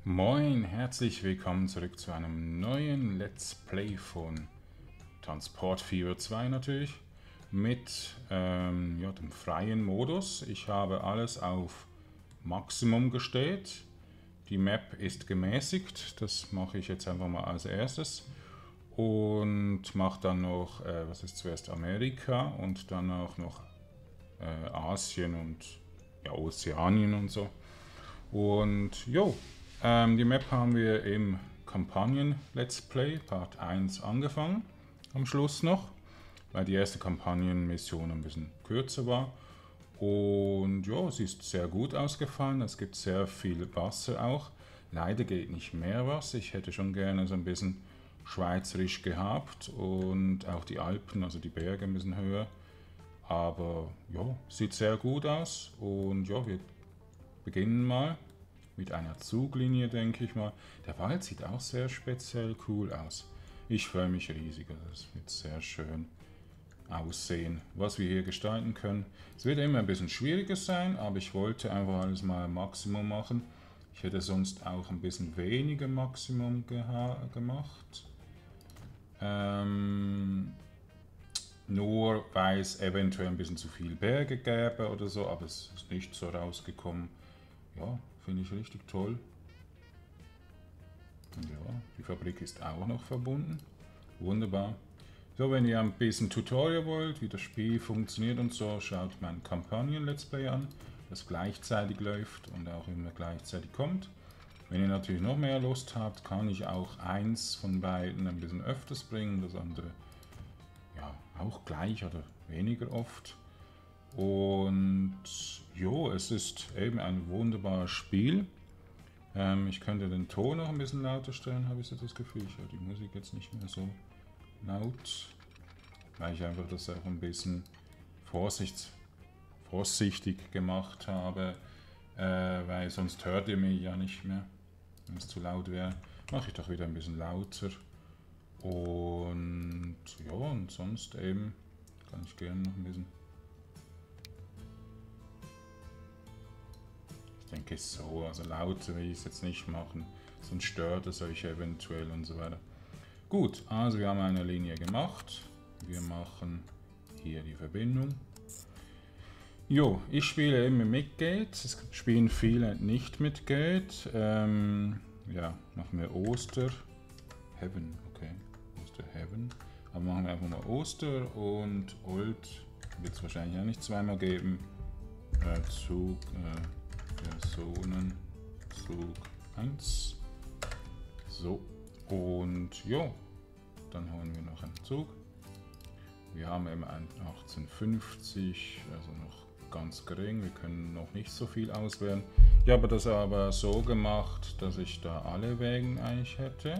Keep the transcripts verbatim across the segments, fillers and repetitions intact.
Moin, herzlich willkommen zurück zu einem neuen Let's Play von Transport Fever zwei natürlich mit ähm, ja, dem freien Modus. Ich habe alles auf Maximum gestellt. Die Map ist gemäßigt, das mache ich jetzt einfach mal als erstes und mache dann noch, äh, was ist zuerst, Amerika und dann auch noch äh, Asien und ja, Ozeanien und so. Und jo, ähm, die Map haben wir im Kampagnen-Let's Play Part eins angefangen, am Schluss noch, weil die erste Kampagnenmission ein bisschen kürzer war. Und ja, sie ist sehr gut ausgefallen, es gibt sehr viel Wasser auch. Leider geht nicht mehr Wasser, ich hätte schon gerne so ein bisschen schweizerisch gehabt und auch die Alpen, also die Berge ein bisschen höher. Aber ja, sieht sehr gut aus und ja, wir beginnen mal mit einer Zuglinie, denke ich mal. Der Wald sieht auch sehr speziell cool aus. Ich freue mich riesig, das wird sehr schön aussehen, was wir hier gestalten können. Es wird immer ein bisschen schwieriger sein, aber ich wollte einfach alles mal Maximum machen. Ich hätte sonst auch ein bisschen weniger Maximum gemacht. Ähm, nur weil es eventuell ein bisschen zu viel Berge gäbe oder so, aber es ist nicht so rausgekommen. Ja, finde ich richtig toll. Und ja, die Fabrik ist auch noch verbunden. Wunderbar. So, wenn ihr ein bisschen Tutorial wollt, wie das Spiel funktioniert und so, schaut mein Kampagnen-Let's Play an, das gleichzeitig läuft und auch immer gleichzeitig kommt. Wenn ihr natürlich noch mehr Lust habt, kann ich auch eins von beiden ein bisschen öfters bringen, das andere ja auch gleich oder weniger oft. Und jo, es ist eben ein wunderbares Spiel. Ähm, ich könnte den Ton noch ein bisschen lauter stellen, habe ich so das Gefühl. Ich höre die Musik jetzt nicht mehr so laut, weil ich einfach das auch ein bisschen Vorsicht, vorsichtig gemacht habe, äh, weil sonst hört ihr mich ja nicht mehr, wenn es zu laut wäre. Mache ich doch wieder ein bisschen lauter. Und ja, und sonst eben kann ich gerne noch ein bisschen. Ich denke so, also lauter will ich es jetzt nicht machen, sonst stört es euch eventuell und so weiter. Gut, also wir haben eine Linie gemacht. Wir machen hier die Verbindung. Jo, ich spiele eben mit Gate. Es spielen viele nicht mit Gate. Ähm, ja, machen wir Oster. Heaven, okay. Oster Heaven. Aber machen wir einfach mal Oster und Old wird es wahrscheinlich auch nicht zweimal geben. Äh, Zug, äh, Personen, Zug eins. So. Und ja, dann holen wir noch einen Zug. Wir haben eben ein achtzehnhundertfünfzig, also noch ganz gering. Wir können noch nicht so viel auswählen. Ich habe das aber so gemacht, dass ich da alle Wägen eigentlich hätte.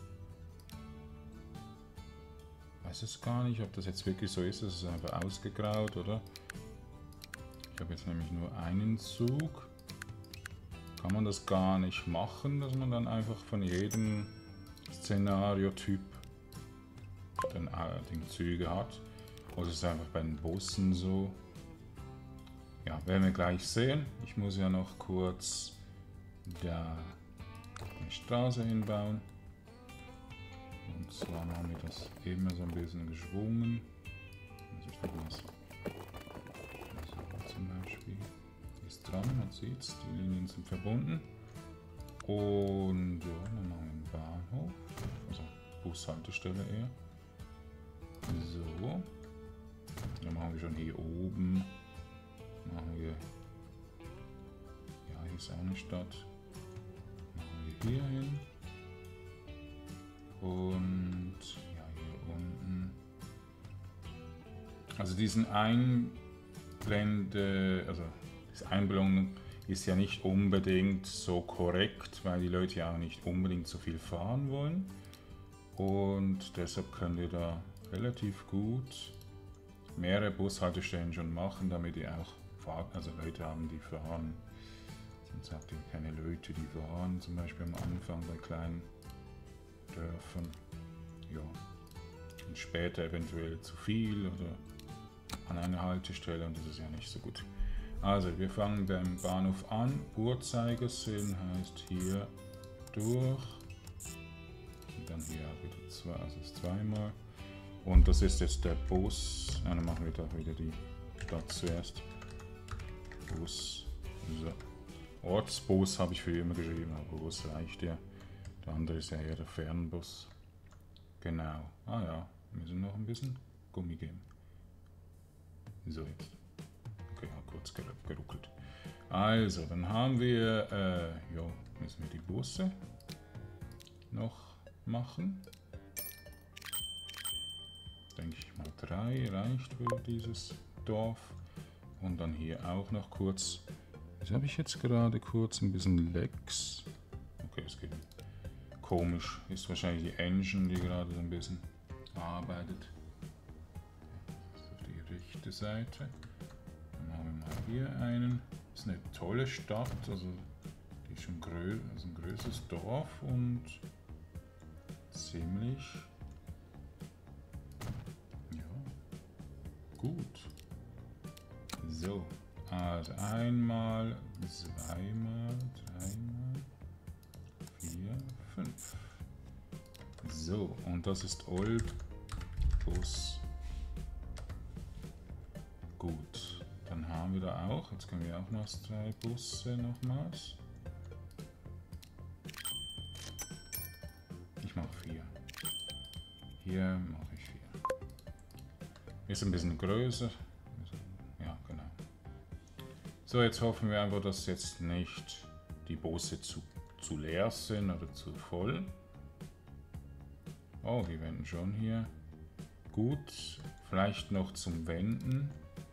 Weiß es gar nicht, ob das jetzt wirklich so ist. Es ist einfach ausgegraut, oder? Ich habe jetzt nämlich nur einen Zug. Kann man das gar nicht machen, dass man dann einfach von jedem Szenario-Typ den, äh, den Züge hat. Oder ist es einfach bei den Bussen so? Ja, werden wir gleich sehen. Ich muss ja noch kurz da eine Straße hinbauen. Und zwar haben wir das immer so ein bisschen geschwungen. Also ich das so zum Beispiel. Die ist dran, man sieht es, die Linien sind verbunden. Und ja, dann machen wir einen Bahnhof, also Bushaltestelle eher. So, dann machen wir schon hier oben, machen wir, ja, hier ist auch eine Stadt, machen wir hier hin. Und ja, hier unten. Also diesen Einblende, also diese Einblendung ist ja nicht unbedingt so korrekt, weil die Leute ja auch nicht unbedingt so viel fahren wollen. Und deshalb könnt ihr da relativ gut mehrere Bushaltestellen schon machen, damit ihr auch Fahrt, also Leute haben, die fahren. Sonst habt ihr keine Leute, die fahren, zum Beispiel am Anfang bei kleinen Dörfern. Ja. Und später eventuell zu viel oder an einer Haltestelle und das ist ja nicht so gut. Also wir fangen beim Bahnhof an. Uhrzeigersinn heißt hier durch. Und dann hier auch wieder zwei, also das zweimal. Und das ist jetzt der Bus. Ja, dann machen wir doch wieder die Stadt zuerst. Bus. So. Ortsbus habe ich für immer geschrieben, aber Bus reicht ja. Der andere ist ja eher der Fernbus. Genau. Ah ja, wir müssen noch ein bisschen Gummi geben. So jetzt. Okay, hat kurz geruckelt. Also, dann haben wir, äh, ja, müssen wir die Busse noch machen. Denke ich mal, drei reicht für dieses Dorf. Und dann hier auch noch kurz. Jetzt habe ich jetzt gerade kurz ein bisschen Lags. Okay, es geht komisch. Ist wahrscheinlich die Engine, die gerade so ein bisschen arbeitet. Das ist auf die rechte Seite. Dann haben wir mal hier einen. Das ist eine tolle Stadt. Also die ist schon grö also ein größeres Dorf und ziemlich ja, gut. So. Also einmal, zweimal, dreimal, vier, fünf. So, und das ist Old Bus. Gut, dann haben wir da auch, jetzt können wir auch noch drei Busse nochmals. Ich mache vier. Hier mache ich vier. Ist ein bisschen größer. So, jetzt hoffen wir einfach, dass jetzt nicht die Busse zu, zu leer sind oder zu voll. Oh, die wenden schon hier. Gut, vielleicht noch zum Wenden.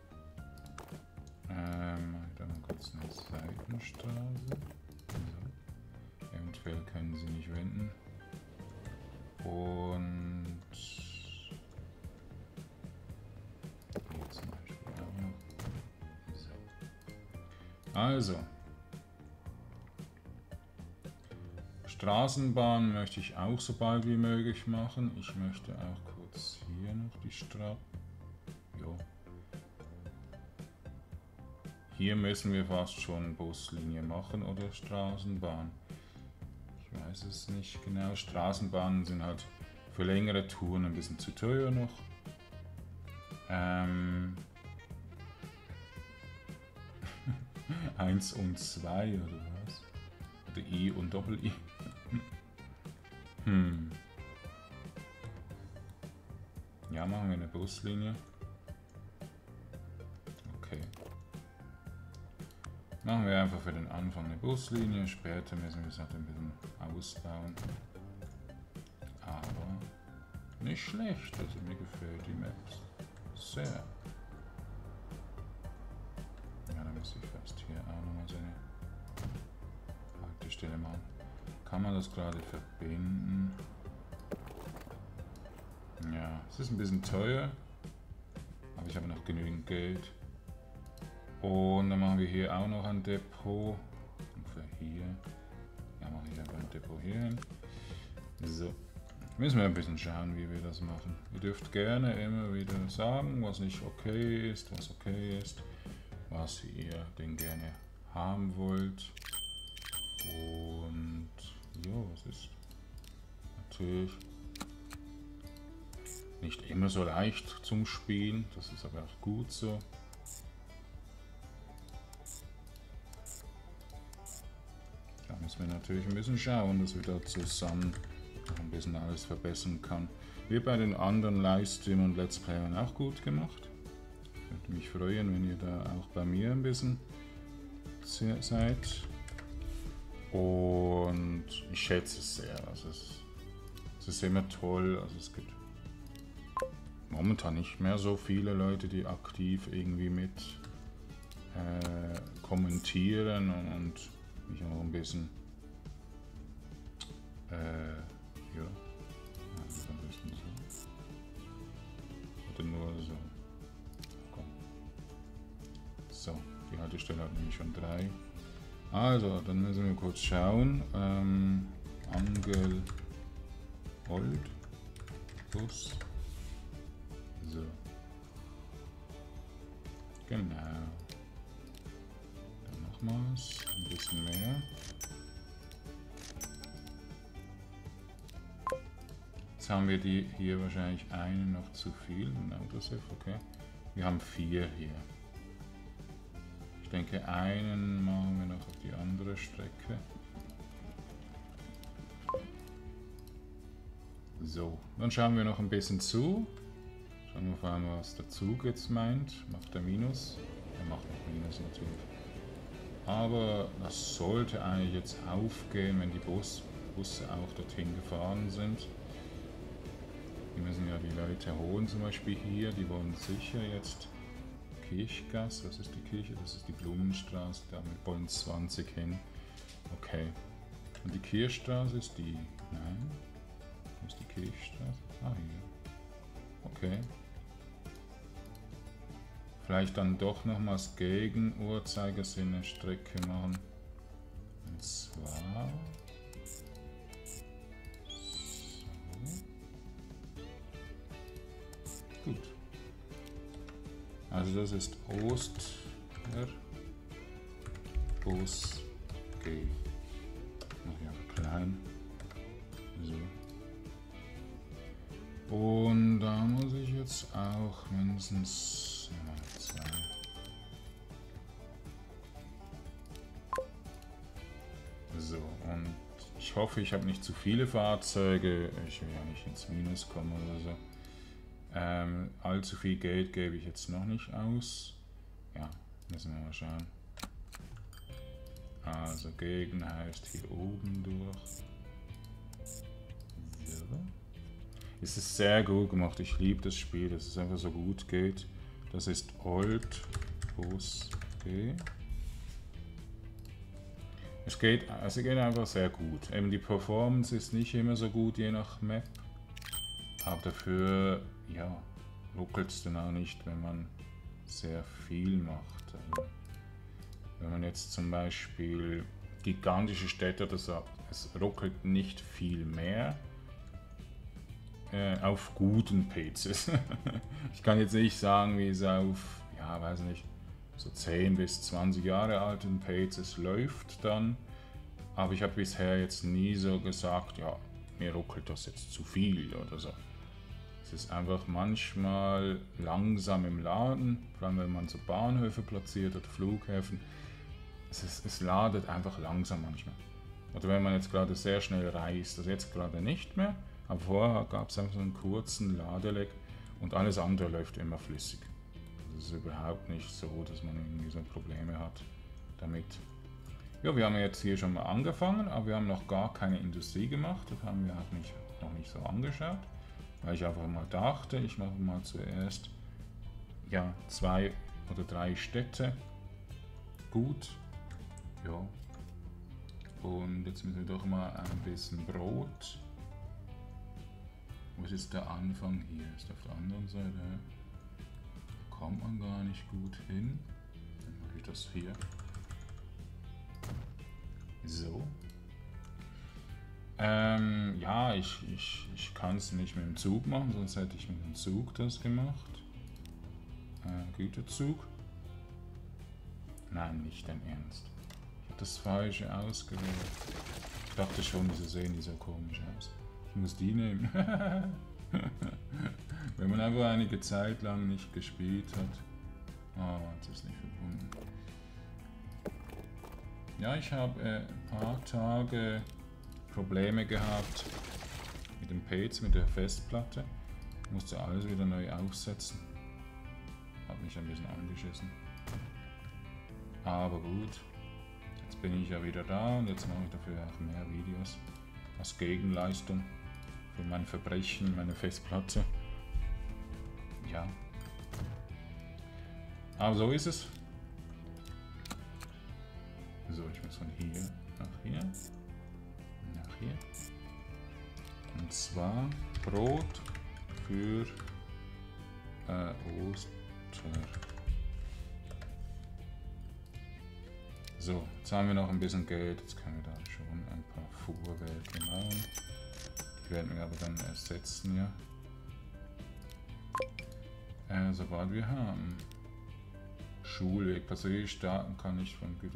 Ähm, dann mal kurz eine Seitenstraße. So. Eventuell können sie nicht wenden. Und hier zum Beispiel auch noch. Also, Straßenbahn möchte ich auch so bald wie möglich machen. Ich möchte auch kurz hier noch die Straße. Jo. Hier müssen wir fast schon Buslinie machen oder Straßenbahn. Ich weiß es nicht genau. Straßenbahnen sind halt für längere Touren ein bisschen zu teuer noch. Ähm... eins und zwei oder was? Oder I und Doppel-I. Hm. Ja, machen wir eine Buslinie. Okay. Machen wir einfach für den Anfang eine Buslinie. Später müssen wir es halt ein bisschen ausbauen. Aber nicht schlecht. Also mir gefällt die Maps sehr. Ich fast hier auch nochmal so eine Haltestelle machen. Kann man das gerade verbinden? Ja, es ist ein bisschen teuer, aber ich habe noch genügend Geld. Und dann machen wir hier auch noch ein Depot. Und für hier, ja, mache ich einfach ein Depot hier hin. So, müssen wir ein bisschen schauen, wie wir das machen. Ihr dürft gerne immer wieder sagen, was nicht okay ist, was okay ist. Was ihr denn gerne haben wollt. Und ja, es ist natürlich nicht immer so leicht zum Spielen, das ist aber auch gut so. Da müssen wir natürlich ein bisschen schauen, dass wir da zusammen noch ein bisschen alles verbessern können. Wird bei den anderen Livestreamern und Let's Playern auch gut gemacht. Würde mich freuen, wenn ihr da auch bei mir ein bisschen seid. Und ich schätze es sehr. Also es, es ist immer toll. Also es gibt momentan nicht mehr so viele Leute, die aktiv irgendwie mit äh, kommentieren und, und mich auch ein bisschen äh, ja, also ein bisschen so. Oder nur so. So, die Haltestelle hat nämlich schon drei. Also, dann müssen wir kurz schauen. Ähm, Angel Old Bus. So. Genau. Dann nochmals ein bisschen mehr. Jetzt haben wir die hier wahrscheinlich einen noch zu viel. Okay. Wir haben vier hier. Ich denke, einen machen wir noch auf die andere Strecke. So, dann schauen wir noch ein bisschen zu. Schauen wir vor allem, was der Zug jetzt meint. Macht er Minus? Er macht noch Minus natürlich. Aber das sollte eigentlich jetzt aufgehen, wenn die Bus, Busse auch dorthin gefahren sind. Die müssen ja die Leute holen, zum Beispiel hier. Die wollen sicher jetzt Kirchgasse. Was ist die Kirche? Das ist die Blumenstraße. Da wollen zwanzig hin. Okay. Und die Kirchstraße ist die... Nein. Wo ist die Kirchstraße? Ah, hier. Okay. Vielleicht dann doch nochmals gegen Uhrzeigersinn eine Strecke machen. Und zwar... So. Gut. Also das ist Oster Bus G. Mach ich aber klein. So. Und da muss ich jetzt auch mindestens zwei. So, und ich hoffe, ich habe nicht zu viele Fahrzeuge. Ich will ja nicht ins Minus kommen oder so. Ähm, allzu viel Geld gebe ich jetzt noch nicht aus. Ja, müssen wir mal schauen. Also gegen heißt hier oben durch. So. Es ist sehr gut gemacht. Ich liebe das Spiel, dass es einfach so gut geht. Das ist Old Bus G. Es geht, also geht einfach sehr gut. Eben die Performance ist nicht immer so gut, je nach Map. Aber dafür, ja, ruckelt es dann auch nicht, wenn man sehr viel macht. Also, wenn man jetzt zum Beispiel gigantische Städte oder so, es ruckelt nicht viel mehr äh, auf guten P Cs. Ich kann jetzt nicht sagen, wie es auf, ja, weiß nicht, so zehn bis zwanzig Jahre alten P Cs läuft dann. Aber ich habe bisher jetzt nie so gesagt, ja, mir ruckelt das jetzt zu viel oder so. Es ist einfach manchmal langsam im Laden, vor allem wenn man so Bahnhöfe platziert oder Flughäfen. Es, ist, es ladet einfach langsam manchmal. Oder wenn man jetzt gerade sehr schnell reist, also jetzt gerade nicht mehr, aber vorher gab es einfach so einen kurzen Ladeleck und alles andere läuft immer flüssig. Also es ist überhaupt nicht so, dass man irgendwie so Probleme hat damit. Ja, wir haben jetzt hier schon mal angefangen, aber wir haben noch gar keine Industrie gemacht, das haben wir auch nicht, noch nicht so angeschaut. Weil ich einfach mal dachte, ich mache mal zuerst ja, zwei oder drei Städte gut. Ja. Und jetzt müssen wir doch mal ein bisschen Brot. Wo ist der Anfang hier? Ist auf der anderen Seite. Da kommt man gar nicht gut hin. Dann mache ich das hier. So. Ähm, ja, ich, ich, ich kann es nicht mit dem Zug machen, sonst hätte ich mit dem Zug das gemacht. Äh, Güterzug. Nein, nicht dein Ernst. Ich habe das Falsche ausgewählt. Ich dachte schon, wieso sehen die so komisch aus. Ich muss die nehmen. Wenn man einfach einige Zeit lang nicht gespielt hat. Ah, oh, jetzt ist nicht verbunden. Ja, ich habe äh, ein paar Tage Probleme gehabt mit dem P C, mit der Festplatte. Ich musste alles wieder neu aufsetzen. Hat mich ein bisschen angeschissen. Aber gut, jetzt bin ich ja wieder da und jetzt mache ich dafür auch mehr Videos als Gegenleistung für mein Verbrechen, meine Festplatte. Ja. Aber so ist es. So, ich muss von hier nach hier. Nach hier. Und zwar Brot für äh, Oster. So, jetzt haben wir noch ein bisschen Geld. Jetzt können wir da schon ein paar Fuhrwerke machen. Die werden wir aber dann ersetzen, ja. Äh, sobald wir haben. Schulweg, Passagier starten kann ich von Güter.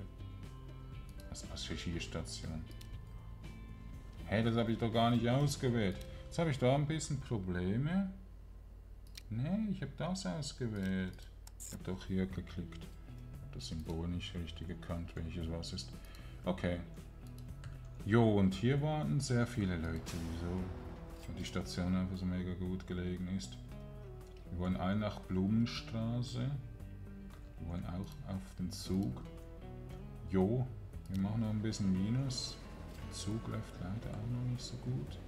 Was Passagierstation? Hä, hey, das habe ich doch gar nicht ausgewählt. Jetzt habe ich da ein bisschen Probleme. Nee, ich habe das ausgewählt. Ich habe doch hier geklickt. Das Symbol nicht richtig erkannt, welches was ist. Okay. Jo, und hier warten sehr viele Leute. Wieso? Weil die Station einfach so mega gut gelegen ist. Wir wollen alle nach Blumenstraße. Wir wollen auch auf den Zug. Jo, wir machen noch ein bisschen Minus. Der Zug läuft leider auch noch nicht so gut.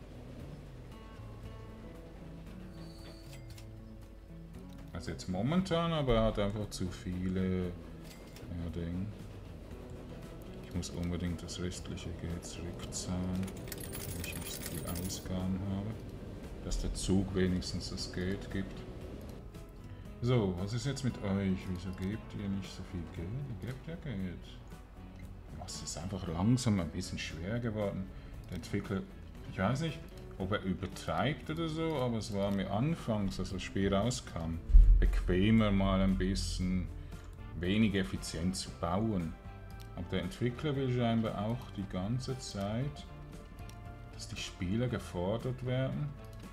Also jetzt momentan, aber er hat einfach zu viele ja, Dinge. Ich muss unbedingt das restliche Geld zurückzahlen, wenn ich nicht so viel Ausgaben habe. Dass der Zug wenigstens das Geld gibt. So, was ist jetzt mit euch? Wieso gebt ihr nicht so viel Geld? Ihr gebt ja Geld. Was ist einfach langsam ein bisschen schwer geworden. Der Entwickler, ich weiß nicht, ob er übertreibt oder so, aber es war mir anfangs, als das Spiel rauskam, bequemer mal ein bisschen weniger effizient zu bauen. Aber der Entwickler will scheinbar auch die ganze Zeit, dass die Spieler gefordert werden.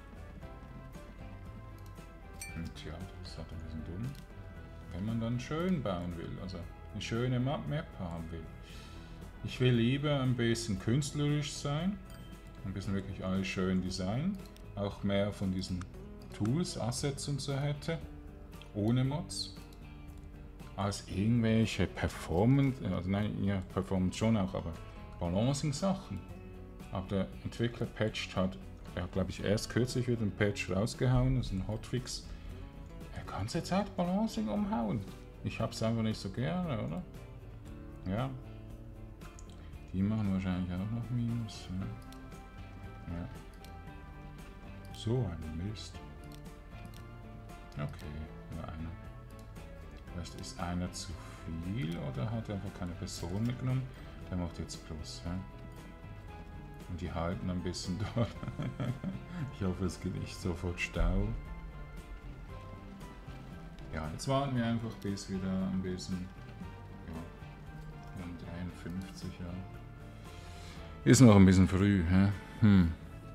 Und ja, das ist halt ein bisschen dumm. Wenn man dann schön bauen will, also eine schöne Map haben will. Ich will lieber ein bisschen künstlerisch sein, ein bisschen wirklich alles schön designen, auch mehr von diesen Tools, Assets und so hätte, ohne Mods, als irgendwelche Performance, also nein, ja, Performance schon auch, aber Balancing-Sachen. Aber der Entwickler patcht hat, er hat glaube ich erst kürzlich wieder einen Patch rausgehauen, das ist ein Hotfix. Er kann ganze Zeit Balancing umhauen. Ich hab's einfach nicht so gerne, oder? Ja. Die machen wahrscheinlich auch noch Minus. Ja. Ja. So ein Mist. Okay, nur einer. Vielleicht ist einer zu viel oder hat er einfach keine Person mitgenommen. Der macht jetzt Plus. Ja? Und die halten ein bisschen dort. Ich hoffe, es geht nicht sofort Stau. Ja, jetzt warten wir einfach bis wieder ein bisschen. Ja, um dreiundfünfzig, ja. Ist noch ein bisschen früh, hä? Hm.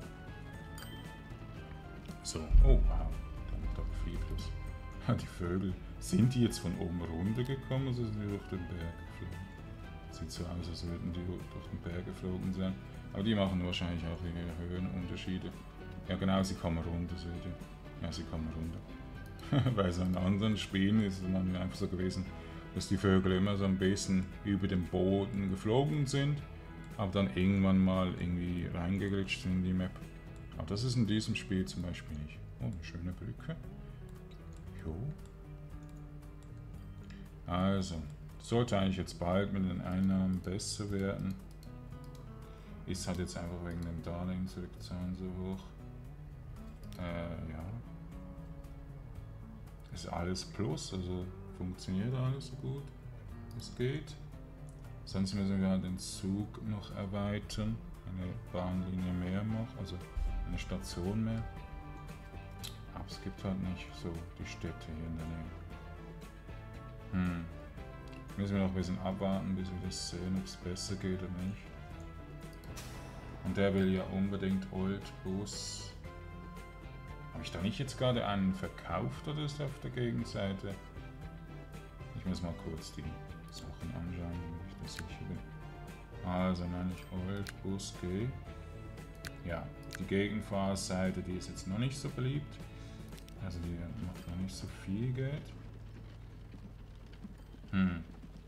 So, oh wow, da macht aber viel Plus. Die Vögel, sind die jetzt von oben runtergekommen oder sind die durch den Berg geflogen? Sieht so aus, als würden die durch den Berg geflogen sein. Aber die machen wahrscheinlich auch ihre Höhenunterschiede. Ja genau, sie kommen runter, seht ihr. Ja, sie kommen runter. Bei so anderen Spielen ist es dann einfach so gewesen, dass die Vögel immer so ein bisschen über dem Boden geflogen sind, aber dann irgendwann mal irgendwie reingeglitscht sind in die Map. Aber das ist in diesem Spiel zum Beispiel nicht. Oh, eine schöne Brücke. Jo. Also, sollte eigentlich jetzt bald mit den Einnahmen besser werden. Ist halt jetzt einfach wegen dem Darlehen zurückzahlen so hoch. Äh, ja. Ist alles Plus, also funktioniert alles so gut, wie es geht. Sonst müssen wir den Zug noch erweitern, eine Bahnlinie mehr machen, also eine Station mehr. Aber es gibt halt nicht so die Städte hier in der Nähe. Hm. Müssen wir noch ein bisschen abwarten, bis wir das sehen, ob es besser geht oder nicht. Und der will ja unbedingt Old Bus. Habe ich da nicht jetzt gerade einen verkauft oder ist er auf der Gegenseite? Ich muss mal kurz die Sachen anschauen, wenn ich das sicher bin. Also nenne ich Old Bus G. Ja, die Gegenfahrseite, die ist jetzt noch nicht so beliebt. Also die macht noch nicht so viel Geld. Hm.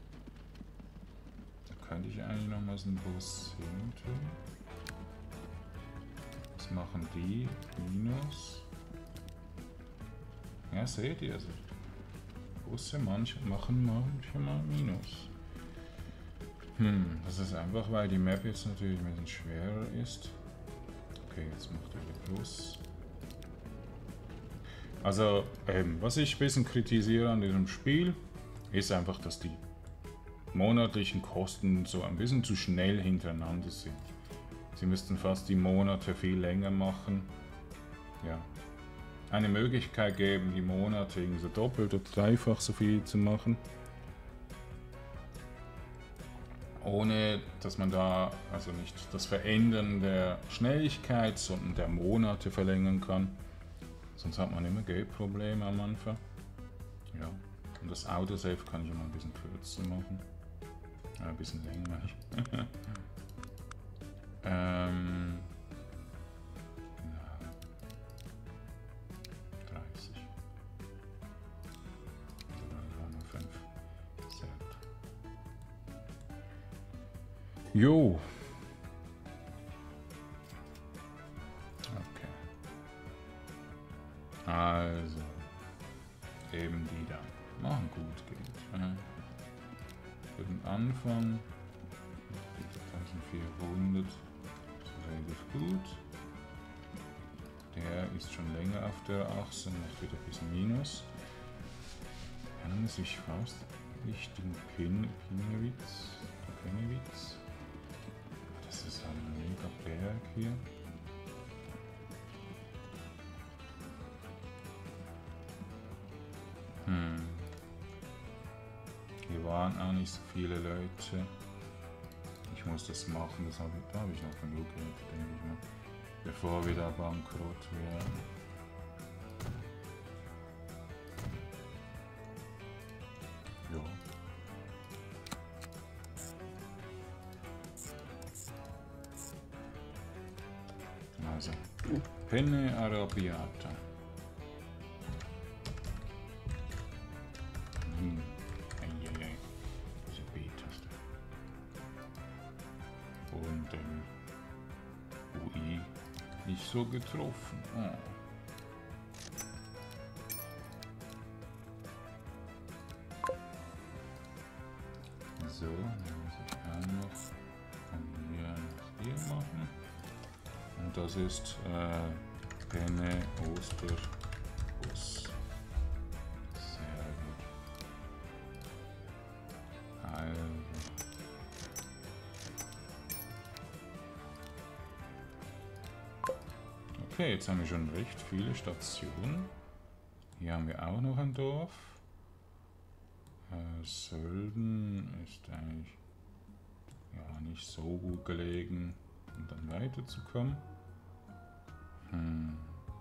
Da könnte ich eigentlich noch mal so einen Bus hin tun. Was machen die? Minus. Ja, seht ihr, also Busse manche machen manchmal Minus. Hm, das ist einfach, weil die Map jetzt natürlich ein bisschen schwerer ist. Okay, jetzt macht er wieder Plus. Also, ähm, was ich ein bisschen kritisiere an diesem Spiel, ist einfach, dass die monatlichen Kosten so ein bisschen zu schnell hintereinander sind. Sie müssten fast die Monate viel länger machen. Ja. Eine Möglichkeit geben, die Monate irgendwie so doppelt oder dreifach so viel zu machen. ohne dass man da also nicht das Verändern der Schnelligkeit, sondern der Monate verlängern kann. Sonst hat man immer Geldprobleme am Anfang. Ja. Und das Autosave kann ich immer ein bisschen kürzer machen. Ja, ein bisschen länger. ähm, ja. dreißig. fünf. Sehr gut. Jo. Okay. Also. Eben die da. Machen gut geht. Ja. Für den Anfang eintausendvierhundert ist relativ gut. Der ist schon länger auf der Achse, macht wieder ein bisschen Minus. Dann muss ich fast Richtung Pin, Pinewitz. Pinewitz. Das ist ein mega Berg hier. Hm. Hier waren auch nicht so viele Leute. Ich muss das machen, das hab ich, da habe ich noch genug Geld, denke ich mal. Bevor wir da bankrott werden. Ja. Also, Penne Arrabbiata. Hm. Eieiei. Diese B-Taste. Und ähm, U I nicht so getroffen. Oh. So, dann muss ich auch noch von hier nach hier machen. Und das ist äh, Penne Osterbus. Sehr gut. Also. Okay, jetzt haben wir schon recht viele Stationen. Hier haben wir auch noch ein Dorf. Äh, Sölden ist eigentlich ja nicht so gut gelegen, um dann weiterzukommen. Hm.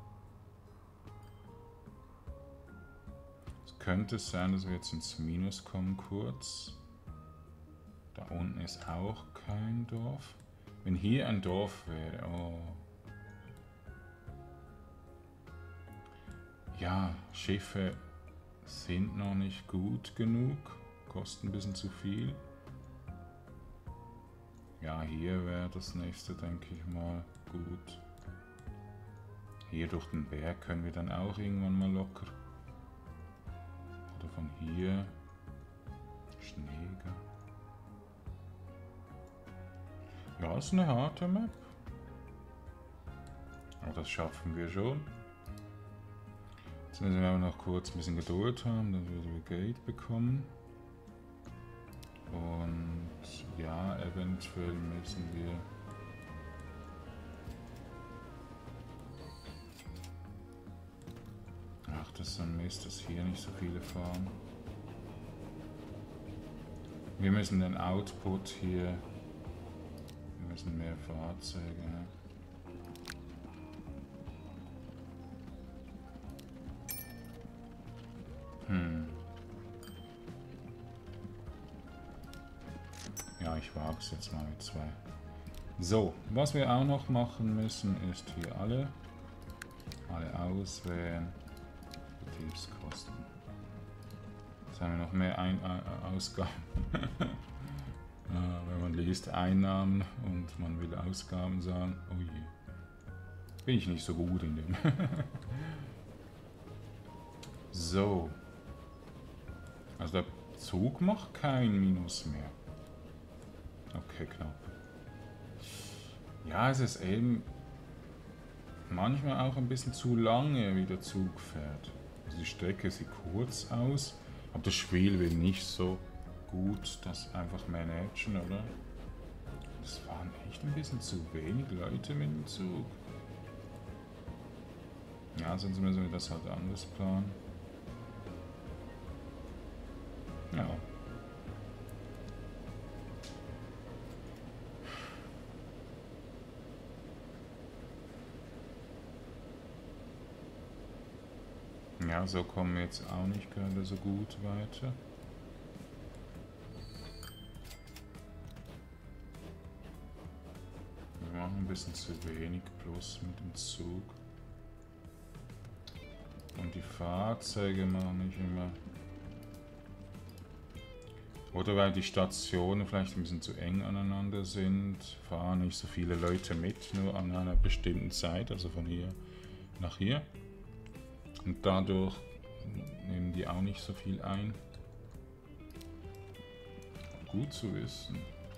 Es könnte sein, dass wir jetzt ins Minus kommen kurz. Da unten ist auch kein Dorf. Wenn hier ein Dorf wäre, oh. Ja, Schiffe sind noch nicht gut genug, kosten ein bisschen zu viel. Ja, hier wäre das nächste, denke ich mal, gut. Hier durch den Berg können wir dann auch irgendwann mal locker. Oder von hier. Schneeger. Ja, ist eine harte Map. Aber das schaffen wir schon. Jetzt müssen wir aber noch kurz ein bisschen Geduld haben, dann würden wir Geld bekommen. Und ja, eventuell müssen wir ach, das ist ein Mist, dass hier nicht so viele fahren. Wir müssen den Output hier, wir müssen mehr Fahrzeuge. Ne? Hm. Ja, ich wage es jetzt mal mit zwei. So, was wir auch noch machen müssen, ist hier alle, alle auswählen. Betriebskosten. Jetzt haben wir noch mehr Ein äh, Ausgaben. Ja, wenn man liest Einnahmen und man will Ausgaben sagen, oh je. Bin ich nicht so gut in dem. So. Also der Zug macht kein Minus mehr. Okay, knapp. Ja, es ist eben manchmal auch ein bisschen zu lange, wie der Zug fährt. Also die Strecke sieht kurz aus, aber das Spiel will nicht so gut das einfach managen, oder? Das waren echt ein bisschen zu wenig Leute mit dem Zug. Ja, sonst müssen wir das halt anders planen. Ja. Ja, so kommen wir jetzt auch nicht gerade so gut weiter. Wir machen ein bisschen zu wenig plus mit dem Zug. Und die Fahrzeuge machen nicht immer. Oder weil die Stationen vielleicht ein bisschen zu eng aneinander sind, fahren nicht so viele Leute mit, nur an einer bestimmten Zeit, also von hier nach hier. Und dadurch nehmen die auch nicht so viel ein. Gut zu wissen.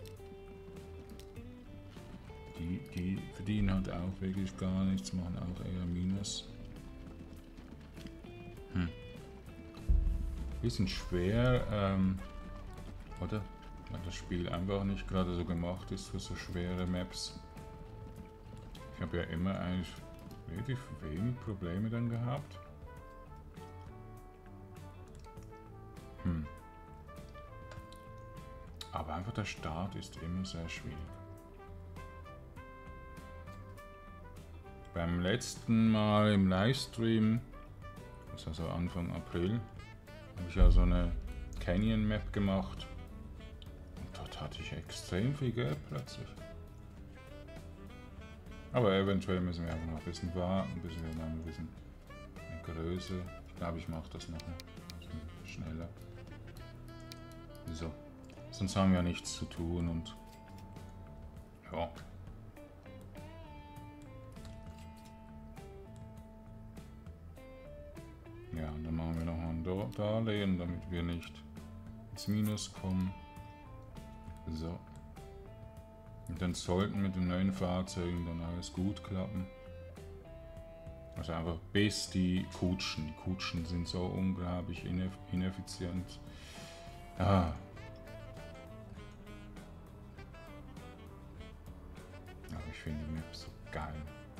Die, die verdienen halt auch wirklich gar nichts, machen auch eher Minus. Hm. Bisschen schwer, ähm, oder? Weil das Spiel einfach nicht gerade so gemacht ist für so schwere Maps. Ich habe ja immer eigentlich relativ wenig Probleme dann gehabt. Hm. Aber einfach der Start ist immer sehr schwierig. Beim letzten Mal im Livestream, das ist also Anfang April, habe ich ja so eine Canyon Map gemacht. Und dort hatte ich extrem viel Geld plötzlich. Aber eventuell müssen wir einfach noch ein bisschen warten, bis wir dann ein bisschen eine Größe. Ich glaube, ich mache das noch ein bisschen schneller. So. Sonst haben wir ja nichts zu tun und ja. Ja, und dann machen wir noch ein Darlehen, damit wir nicht ins Minus kommen. So. Und dann sollten mit den neuen Fahrzeugen dann alles gut klappen. Also einfach bis die Kutschen. Die Kutschen sind so unglaublich ineff ineffizient. Ah. Aber ich finde die Map so geil.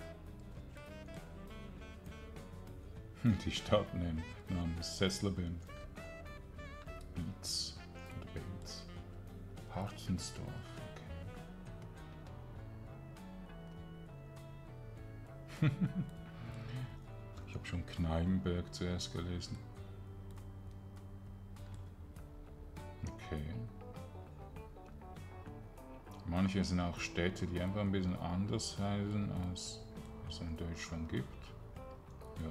Die Stadt namens Sessleben. Beats oder Bates. Hartensdorf. Okay. Ich habe schon Kneipenberg zuerst gelesen. Okay. Manche sind auch Städte, die einfach ein bisschen anders heißen, als es in Deutschland gibt. Ja.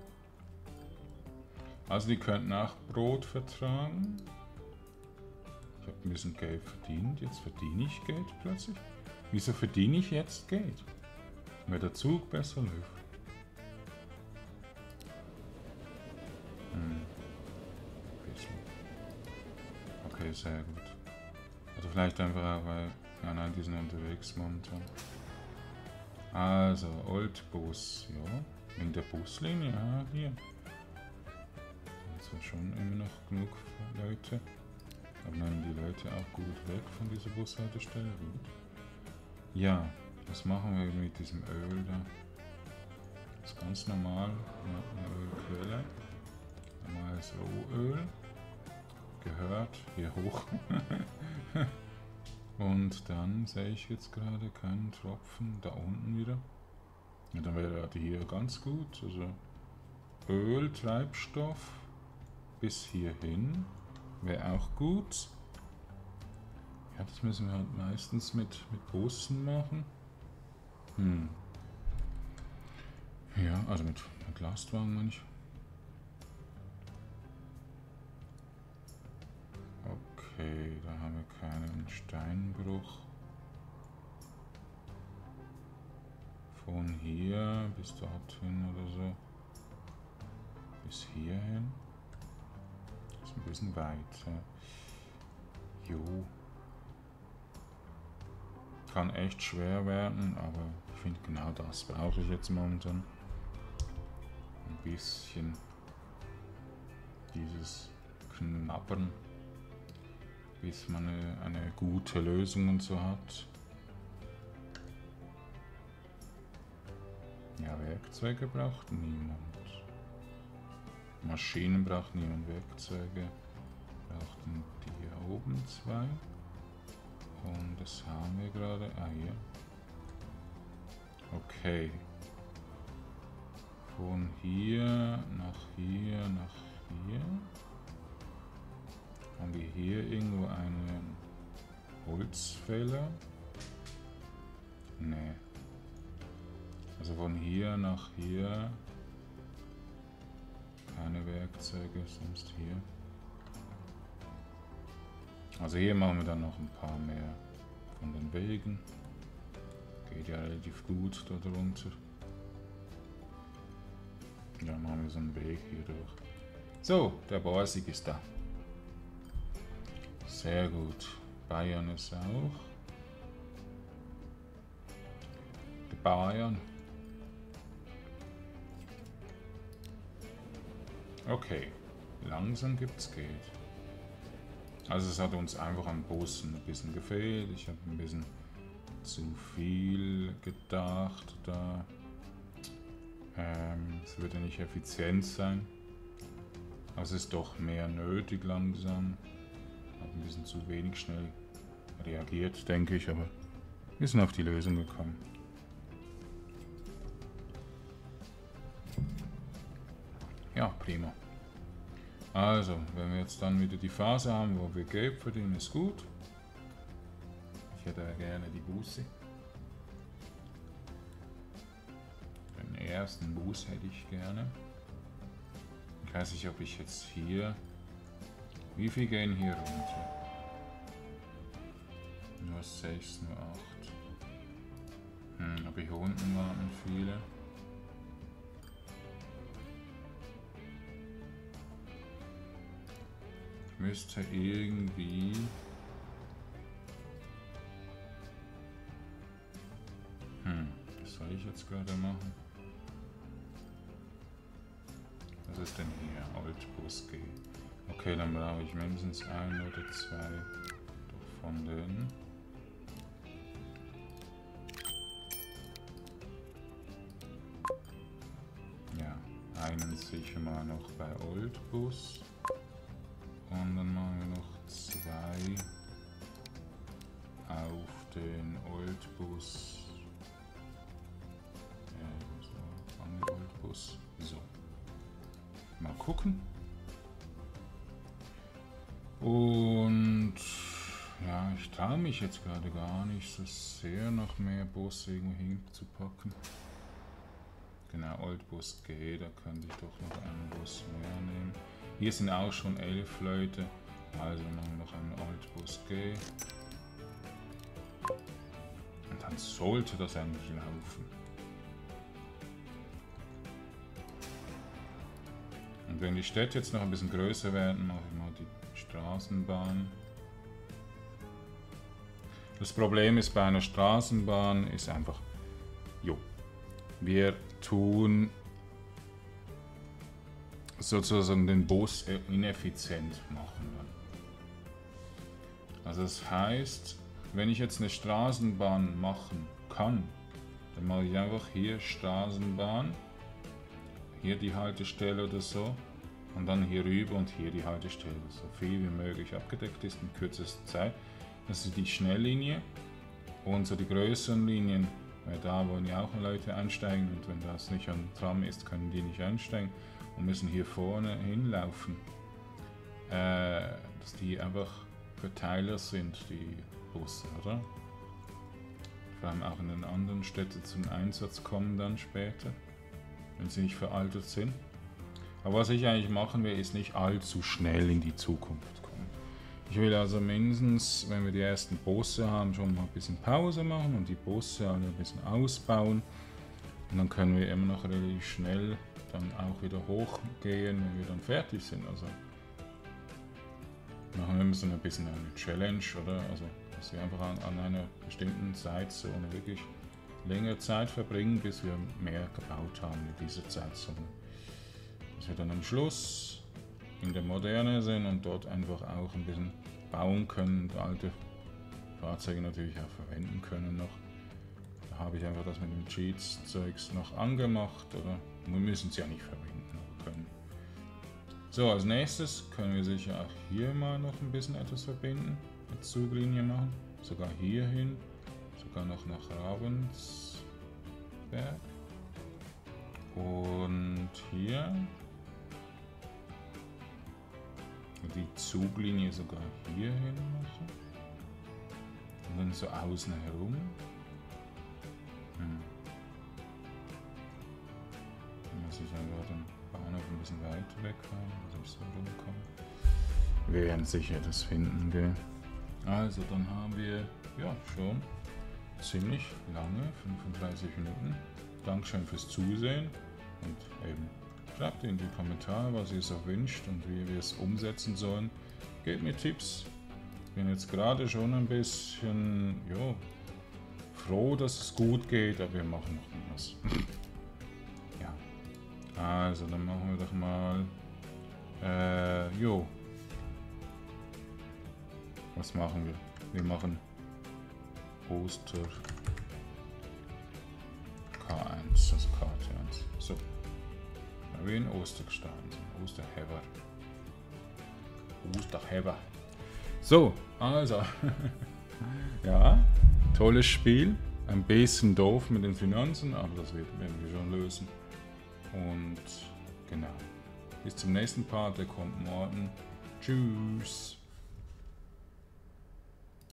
Also die könnten auch Brot vertragen. Ich habe ein bisschen Geld verdient, jetzt verdiene ich Geld plötzlich. Wieso verdiene ich jetzt Geld? Weil der Zug besser läuft. Hm. Okay, sehr gut. Oder vielleicht einfach auch, weil... Ja, nein, die sind unterwegs momentan. Also, Oldbus, ja. In der Buslinie, ja, hier. Also schon immer noch genug Leute. Aber nehmen die Leute auch gut weg von dieser Bushaltestelle. Gut. Ja, was machen wir mit diesem Öl da? Das ist ganz normal, eine Ölquelle. Normales Rohöl. Gehört hier hoch. Und dann sehe ich jetzt gerade keinen Tropfen. Da unten wieder. Ja, dann wäre die hier ganz gut. Also Öl, Treibstoff. Bis hierhin wäre auch gut. Ja, das müssen wir halt meistens mit, mit Bussen machen. Hm. Ja, also mit, mit Lastwagen meine ich. Okay, da haben wir keinen Steinbruch. Von hier bis dorthin oder so. Bis hierhin. Ein bisschen weit. Jo. Kann echt schwer werden, aber ich finde genau das brauche ich jetzt momentan. Ein bisschen dieses Knabbern, bis man eine, eine gute Lösung und so hat. Ja, Werkzeuge braucht niemand. Maschinen braucht niemand, Werkzeuge brauchten die hier oben zwei. Und das haben wir gerade. Ah, hier. Okay. von hier nach hier nach hier. Haben wir hier irgendwo einen Holzfäller? Nee. Also von hier nach hier. Keine Werkzeuge, sonst hier. Also hier machen wir dann noch ein paar mehr von den Wegen. Geht ja relativ gut da drunter. Ja, machen wir so einen Weg hier durch. So, der Borsig ist da. Sehr gut. Bayern ist auch. Die Bayern. Okay, langsam gibt's Geld. Also es hat uns einfach am Bussen ein bisschen gefehlt. Ich habe ein bisschen zu viel gedacht da. Ähm, es würde nicht effizient sein. Aber es ist doch mehr nötig langsam. Ich habe ein bisschen zu wenig schnell reagiert, denke ich, aber wir sind auf die Lösung gekommen. Ja, prima. Also, wenn wir jetzt dann wieder die Phase haben, wo wir Geld verdienen, ist gut. Ich hätte ja gerne die Buße. Den ersten Buß hätte ich gerne. Ich weiß nicht, ob ich jetzt hier... Wie viel gehen hier runter? Nur sechs, nur acht. Hm, aber hier unten waren viele. Ich müsste irgendwie... Hm, was soll ich jetzt gerade machen? Was ist denn hier? Altbus G. Okay, dann brauche ich mindestens ein oder zwei von denen. Ja, einen sicher mal noch bei Oldbus. Und dann machen wir noch zwei auf den Oldbus. Ja, so, an den Oldbus. So. Mal gucken. Und ja, ich traue mich jetzt gerade gar nicht so sehr, noch mehr Busse irgendwo hinzupacken. Genau, Oldbus G, da könnte ich doch noch einen Bus mehr nehmen. Hier sind auch schon elf Leute, also machen wir noch einen Oldbus G. Und dann sollte das eigentlich laufen. Und wenn die Städte jetzt noch ein bisschen größer werden, mache ich mal die Straßenbahn. Das Problem ist bei einer Straßenbahn ist einfach, jo, wir tun sozusagen den Bus ineffizient machen. Also das heißt, wenn ich jetzt eine Straßenbahn machen kann, dann mache ich einfach hier Straßenbahn, hier die Haltestelle oder so und dann hier rüber und hier die Haltestelle, so viel wie möglich abgedeckt ist in kürzester Zeit. Das ist die Schnelllinie und so die größeren Linien, weil da wollen ja auch Leute einsteigen und wenn das nicht am Tram ist, können die nicht einsteigen und müssen hier vorne hinlaufen, äh, dass die einfach Verteiler sind, die Busse, oder? Vor allem auch in den anderen Städten zum Einsatz kommen dann später, wenn sie nicht veraltet sind. Aber was ich eigentlich machen will, ist nicht allzu schnell in die Zukunft kommen. Ich will also mindestens, wenn wir die ersten Busse haben, schon mal ein bisschen Pause machen und die Busse alle ein bisschen ausbauen. Und dann können wir immer noch relativ schnell dann auch wieder hochgehen, wenn wir dann fertig sind. Also machen wir immer so ein bisschen eine Challenge, oder? Also, dass wir einfach an, an einer bestimmten Zeitzone wirklich längere Zeit verbringen, bis wir mehr gebaut haben in dieser Zeitzone. Dass wir dann am Schluss in der Moderne sind und dort einfach auch ein bisschen bauen können und alte Fahrzeuge natürlich auch verwenden können noch. Da habe ich einfach das mit dem Cheats-Zeugs noch angemacht, oder? Wir müssen es ja nicht verwenden, aber können. So, als nächstes können wir sicher auch hier mal noch ein bisschen etwas verbinden, eine Zuglinie machen, sogar hier hin, sogar noch nach Ravensberg. Und hier die Zuglinie sogar hier hin machen. Und dann so außen herum. Hm. Muss ich einfach den Bahnhof ein bisschen weiter weg haben, dass ich so rumkomme. Wir werden sicher das finden, gell? Also dann haben wir ja schon ziemlich lange, fünfunddreißig Minuten. Dankeschön fürs Zusehen und eben schreibt in die Kommentare, was ihr so wünscht und wie wir es umsetzen sollen. Gebt mir Tipps. Ich bin jetzt gerade schon ein bisschen jo, froh, dass es gut geht, aber wir machen noch nie was. Ja. Also dann machen wir doch mal äh, jo. Was machen wir? Wir machen Oster K eins, also Karte eins. So. Da wir in Oster gestartet sind. Osterheber. Osterheber. So, also. Ja, tolles Spiel. Ein bisschen doof mit den Finanzen, aber das werden wir schon lösen. Und genau. Bis zum nächsten Part, der kommt morgen. Tschüss.